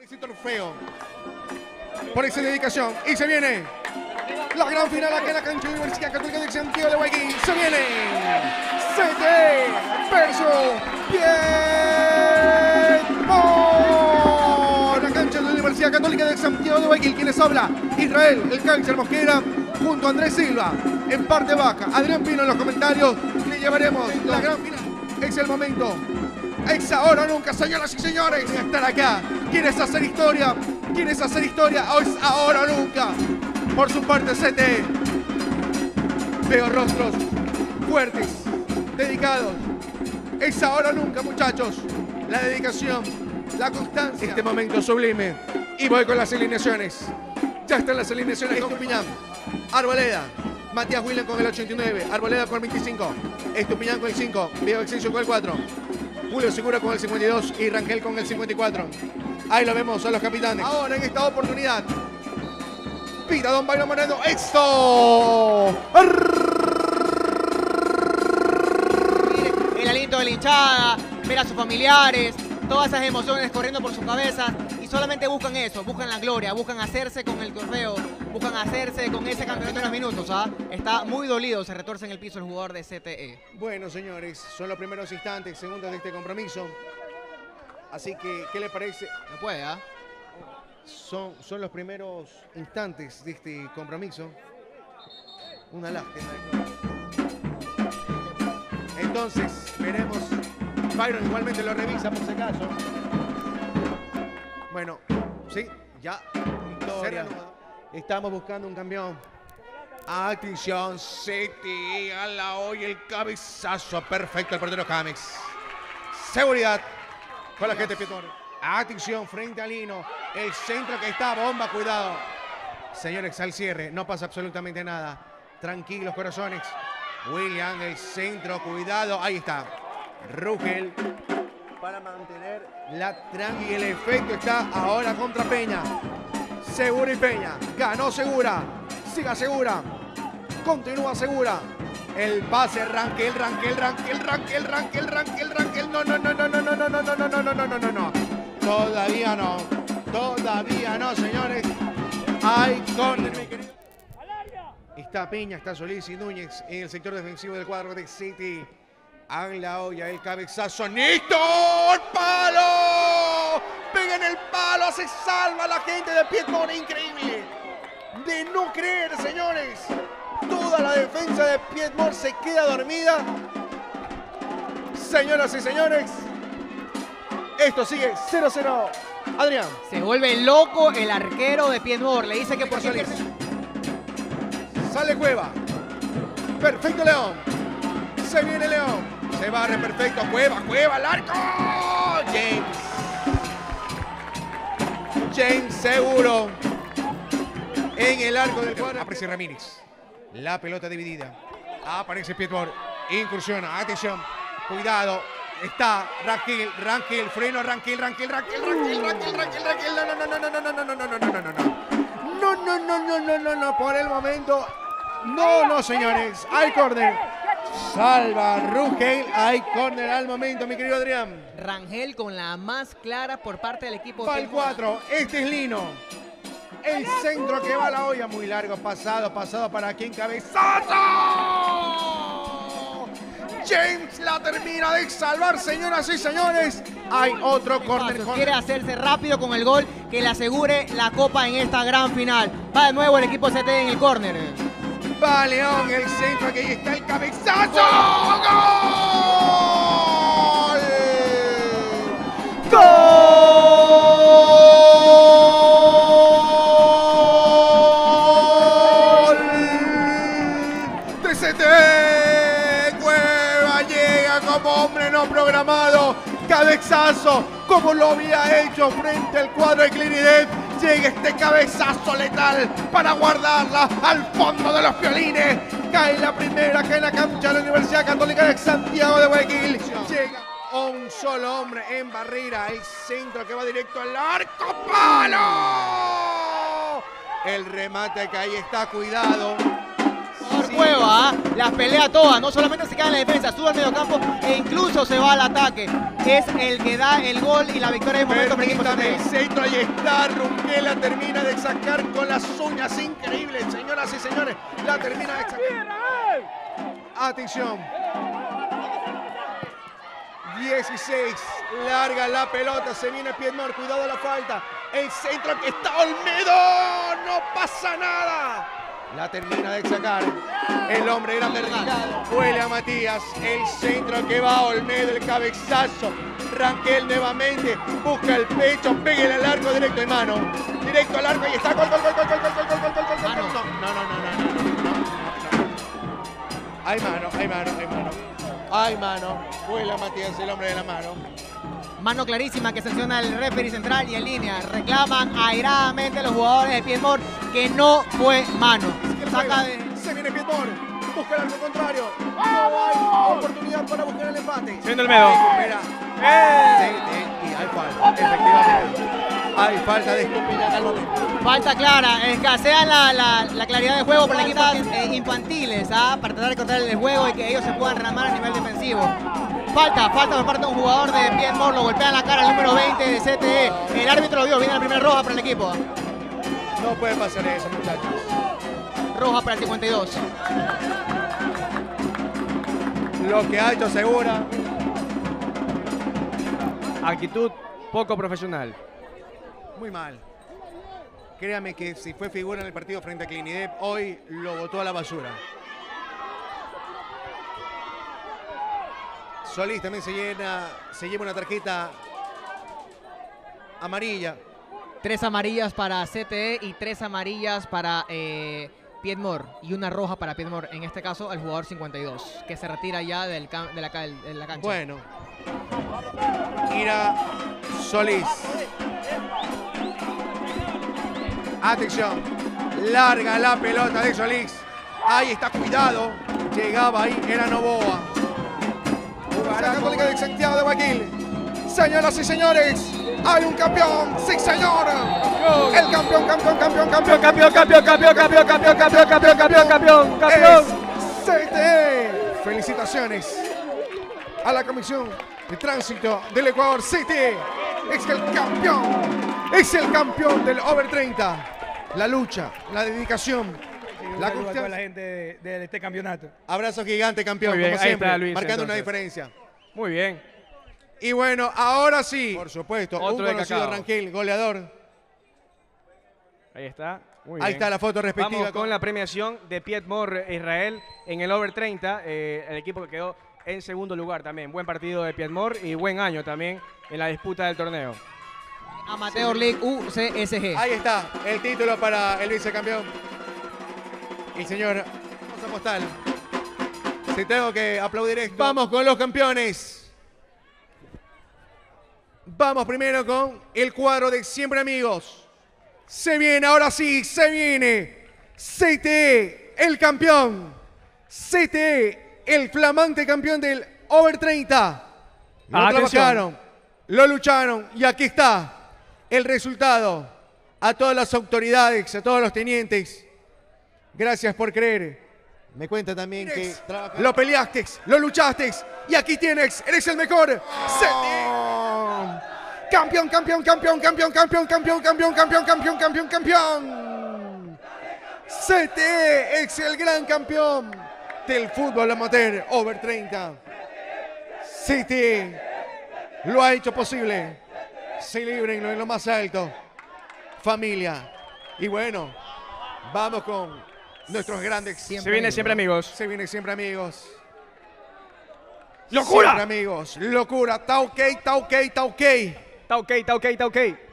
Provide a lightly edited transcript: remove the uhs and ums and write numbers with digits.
ese trofeo, por esa dedicación. Y se viene la gran final aquí en la cancha de Universidad Católica de Santiago de Guayaquil. Se viene CT versus Piedmont. La cancha de la Universidad Católica de Santiago de Guayaquil. ¿Quiénes habla? Israel, el cáncer Mosquera, junto a Andrés Silva. En parte baja, Adrián Pino en los comentarios. Le llevaremos la gran final. Es el momento. Es ahora o nunca, señoras y señores. Estar acá. ¿Quieres hacer historia? ¿Quieres hacer historia? Es ahora o nunca. Por su parte, CT. Veo rostros fuertes, dedicados. Es ahora o nunca, muchachos. La dedicación, la constancia. Este momento sublime. Y voy con las alineaciones. Ya están las alineaciones. Estupiñán, Arboleda, Matías William con el 89, Arboleda con el 25, Estupiñán con el 5, Diego Exencio con el 4, Julio Segura con el 52 y Rangel con el 54. Ahí lo vemos a los capitanes. Ahora en esta oportunidad, pita Don Byron Moreno. ¡Esto! El aliento de la hinchada, ver a sus familiares, todas esas emociones corriendo por sus cabezas y solamente buscan eso, buscan la gloria, buscan hacerse con el trofeo, buscan hacerse con ese campeonato en los minutos. Está muy dolido, se retuerce en el piso el jugador de CTE. Bueno, señores, son los primeros instantes, segundos de este compromiso. Así que, ¿qué le parece? No puede, Son los primeros instantes de este compromiso. Una lástima. Entonces, veremos. Byron igualmente lo revisa por si acaso. Bueno, sí, ya. Victoria. Estamos buscando un campeón. Atención, City. A la hoy el cabezazo perfecto al portero James. Seguridad con la gente de Piedmont. Atención frente a Lino. El centro que está bomba, cuidado. Señores, al cierre, no pasa absolutamente nada. Tranquilos, corazones. William, el centro, cuidado. Ahí está. Rugel para mantener la tranqui. El efecto está ahora contra Peña. Segura y Peña. Ganó Segura. Siga Segura. Continúa Segura. El pase, Rangel. No. Todavía no, señores. Hay córner, mi querido. Está Peña, está Solís y Núñez en el sector defensivo del cuadro de City. En la olla, el cabezazo. ¡Néstor! ¡Palo! Pega en el palo, se salva la gente de Piedmont. Increíble. De no creer, señores. Toda la defensa de Piedmont se queda dormida. Señoras y señores, esto sigue 0-0. Adrián. Se vuelve loco el arquero de Piedmont. Le dice que por qué pierde. Sale Cueva. Perfecto León. Se viene León. Se barre perfecto. Cueva al arco. James seguro. En el arco del cuadro. Aparece Ramírez. La pelota dividida. Aparece Piedmont. Incursiona. Atención. Cuidado. Está Rangel. Freno. Rangel. No. Por el momento. No, señores. Hay córner. Salva Rugel. Hay córner al momento, mi querido Adrián. Rangel con la más clara por parte del equipo. Va el 4. Este es Lino. El centro que va a la olla. Muy largo. Pasado para quien cabezazo. James la termina de salvar, señoras y señores. Hay otro córner. Quiere hacerse rápido con el gol que le asegure la copa en esta gran final. Va de nuevo el equipo CT en el córner. Va León, el centro, que ahí está el cabezazo. ¡Gol! ¡De CT! Cueva llega como hombre no programado. Cabezazo, como lo había hecho frente al cuadro de Clinidad. Llega este cabezazo letal para guardarla al fondo de los violines. Cae la primera, cae en la cancha de la Universidad Católica de Santiago de Guayaquil. Llega un solo hombre en barrera. El centro que va directo al arco. ¡Palo! El remate que ahí está, cuidado. Por mueva, las pelea todas, no solamente se queda en la defensa, sube al mediocampo e incluso se va al ataque. Es el que da el gol y la victoria de momento para el equipo Permítame, el CTE. centro, ahí está, Runquela termina de sacar con las uñas, increíble, señoras y señores, la termina de sacar. Atención. 16, larga la pelota, se viene Piedmont, cuidado la falta, el centro que está Olmedo, no pasa nada. La termina de sacar, el hombre era vertical, huele a Matías, el centro que va a Olmedo, el cabezazo, Ranquel nuevamente, busca el pecho, pégale al arco directo de mano, directo al arco y está, gol, gol, gol, gol, gol, gol, gol, gol, gol, gol, Mano. no. Hay mano, hay mano, hay mano. Hay mano, vuela Matías, el hombre de la mano. Mano clarísima que sanciona el referee central y en línea. Reclaman airadamente los jugadores de Piedmont que no fue mano. Saca de... Se viene Piedmont, busca el arco contrario. No hay oportunidad para buscar el empate. Siendo Olmedo. Recupera. Y hay falta, efectivamente. Hay falta de Estupiñán al momento. Falta clara, escasean la claridad de juego por el equipo infantiles, para tratar de cortar el juego y que ellos se puedan ramar a nivel defensivo. Falta por parte de un jugador de Piedmont, lo golpea en la cara el número 20 de CTE. El árbitro lo vio, viene la primera roja para el equipo. No puede pasar eso, muchachos. Roja para el 52. Lo que ha hecho Segura. Actitud poco profesional. Muy mal. Créame que si fue figura en el partido frente a Clinidep, hoy lo botó a la basura. Solís también se lleva una tarjeta amarilla. 3 amarillas para CTE y 3 amarillas para Piedmont y una roja para Piedmont. En este caso, el jugador 52, que se retira ya de la cancha. Bueno. Ira Solís. Atención. Larga la pelota de Solís. Ahí está, cuidado. Llegaba ahí, era Novoa. La Católica de Santiago de Guayaquil. Señoras y señores, hay un campeón. Sí, señor. El campeón. Es CTE. Felicitaciones a la Comisión de Tránsito del Ecuador. CTE es el campeón. Es el campeón del Over 30. La lucha, la dedicación, la confianza a la gente de este campeonato. Abrazo gigante, campeón, Muy bien, como ahí siempre, está Luis, marcando una entonces. diferencia. Muy bien. Y bueno, ahora sí, por supuesto, Otro un de conocido Cacao. Ranquel, goleador. Ahí está. Muy bien. Ahí está la foto respectiva. Vamos con la premiación de Piedmont Israel en el Over 30. El equipo que quedó en segundo lugar también. Buen partido de Piedmont y buen año también en la disputa del torneo. Amateur League UCSG. Ahí está el título para el vicecampeón. El señor José Postal. Si tengo que aplaudir esto. Vamos con los campeones. Vamos primero con el cuadro de Siempre Amigos. Se viene, ahora sí, se viene. CTE, el campeón. CTE, el flamante campeón del Over 30. Lo Atención. trabajaron, lo lucharon y aquí está el resultado. A todas las autoridades, a todos los tenientes, gracias por creer. Me cuenta también que lo peleaste, lo luchaste y aquí tienes, eres el mejor. CTE. Campeón. CTE es el gran campeón del fútbol amateur Over 30. CTE lo ha hecho posible. Celebrenlo en lo más alto. Familia. Y bueno, vamos con nuestros grandes. Se viene Siempre Amigos. Se viene Siempre Amigos. ¡Locura! Siempre Amigos. Locura. Está ok. Está ok.